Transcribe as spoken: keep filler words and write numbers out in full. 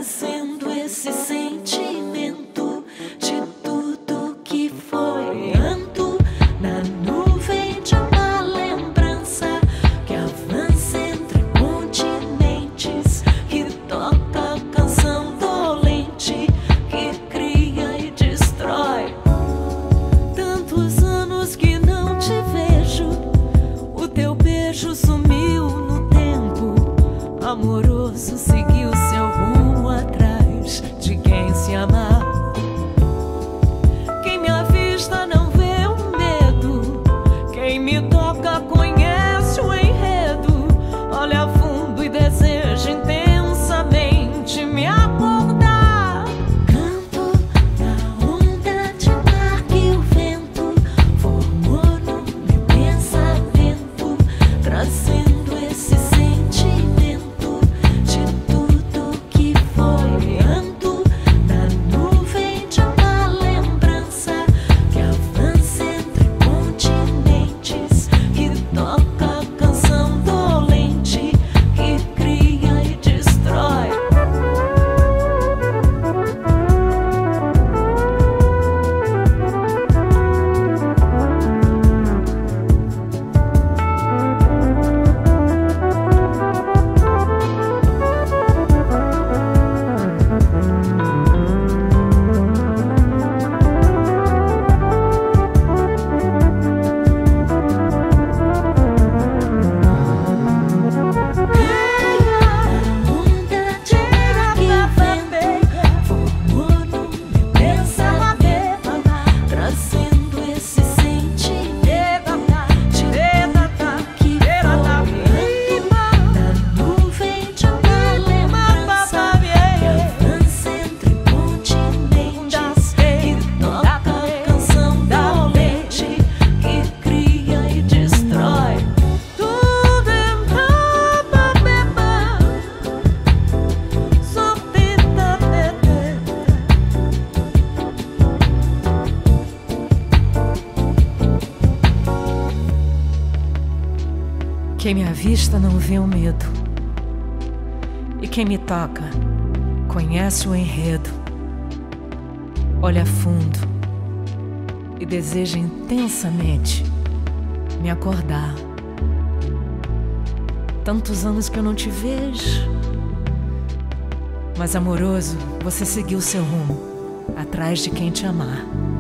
trazendo esse sentimento de tudo que foi. Ando na nuvem de uma lembrança que avança entre continentes, que toca a canção dolente, que cria e destrói. Tantos anos que não te vejo, o teu beijo sumiu no tempo. Amoroso seguiu seu rumo atrás de quem se amar. Quem me avista não vê o medo, quem me toca conhece o enredo. Olha fundo e deseja intensamente me acordar. Canto na onda de mar que o vento formou no meu pensamento, trazendo esse sentimento de tudo que foi. Ando na nuvem de uma lembrança que avança entre continentes, que toca a canção dolente, que cria e destrói. Quem me avista não vê o medo, e quem me toca conhece o enredo. Olha fundo e deseja intensamente me acordar. Tantos anos que eu não te vejo, mas amoroso, você seguiu seu rumo atrás de quem te amar.